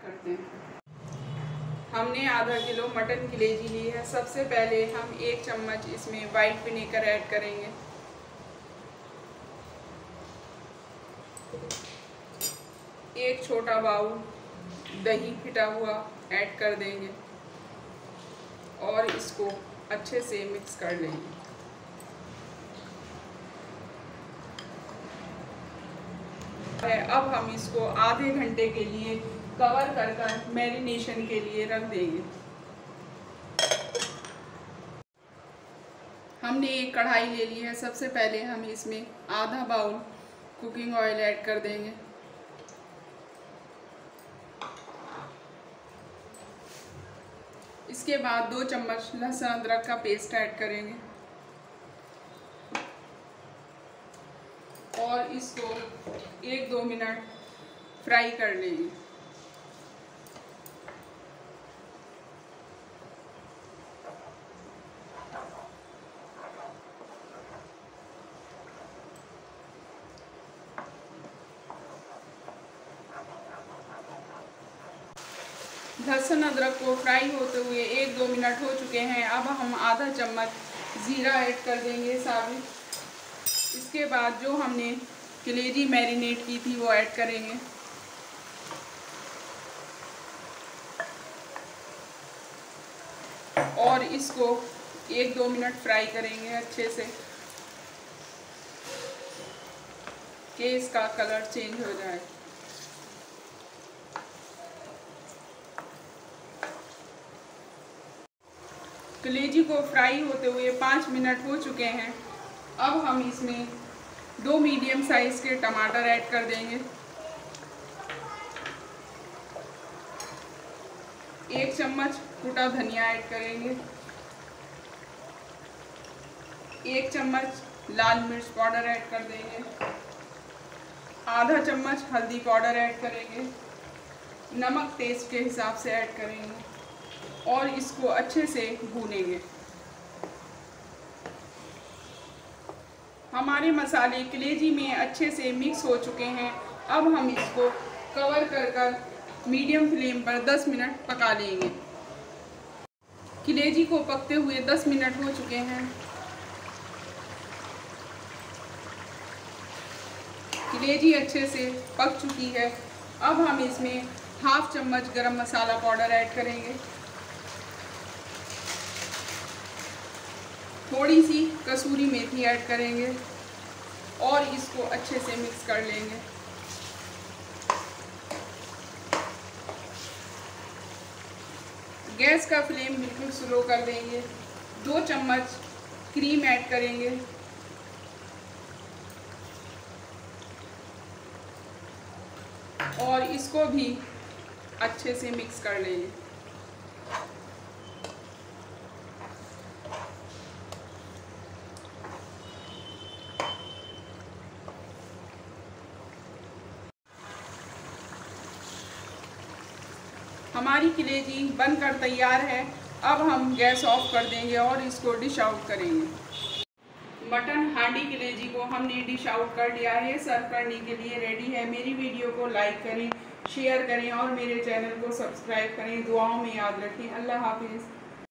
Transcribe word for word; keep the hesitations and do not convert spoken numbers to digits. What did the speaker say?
करते हैं। हमने आधा किलो मटन कलेजी ली है। सबसे पहले हम एक चम्मच इसमें वाइट विनेगर ऐड करेंगे। एक छोटा बाउल दही फिटा हुआ ऐड कर देंगे और इसको अच्छे से मिक्स कर लेंगे। अब हम इसको आधे घंटे के लिए कवर कर कर मैरिनेशन के लिए रख देंगे। हमने एक कढ़ाई ले ली है। सबसे पहले हम इसमें आधा बाउल कुकिंग ऑयल ऐड कर देंगे। इसके बाद दो चम्मच लहसुन अदरक का पेस्ट ऐड करेंगे और इसको एक दो मिनट फ्राई कर लेंगे। लहसुन अदरक को फ्राई होते हुए एक दो मिनट हो चुके हैं। अब हम आधा चम्मच ज़ीरा ऐड कर देंगे साबुत। इसके बाद जो हमने कलेजी मैरिनेट की थी वो ऐड करेंगे और इसको एक दो मिनट फ्राई करेंगे अच्छे से कि इसका कलर चेंज हो जाए। कलेजी को फ्राई होते हुए पाँच मिनट हो चुके हैं। अब हम इसमें दो मीडियम साइज़ के टमाटर ऐड कर देंगे। एक चम्मच कुटा धनिया ऐड करेंगे। एक चम्मच लाल मिर्च पाउडर ऐड कर देंगे। आधा चम्मच हल्दी पाउडर ऐड करेंगे। नमक टेस्ट के हिसाब से ऐड करेंगे और इसको अच्छे से भूनेंगे। हमारे मसाले कलेजी में अच्छे से मिक्स हो चुके हैं। अब हम इसको कवर कर कर मीडियम फ्लेम पर दस मिनट पका लेंगे। कलेजी को पकते हुए दस मिनट हो चुके हैं। कलेजी अच्छे से पक चुकी है। अब हम इसमें हाफ चम्मच गरम मसाला पाउडर ऐड करेंगे। थोड़ी सी कसूरी मेथी ऐड करेंगे और इसको अच्छे से मिक्स कर लेंगे। गैस का फ्लेम बिल्कुल स्लो कर देंगे। दो चम्मच क्रीम ऐड करेंगे और इसको भी अच्छे से मिक्स कर लेंगे। हमारी कलेजी बनकर तैयार है। अब हम गैस ऑफ कर देंगे और इसको डिश आउट करेंगे। मटन हांडी कलेजी को हमने डिश आउट कर लिया है। सर्व करने के लिए रेडी है। मेरी वीडियो को लाइक करें, शेयर करें और मेरे चैनल को सब्सक्राइब करें। दुआओं में याद रखें। अल्लाह हाफिज़।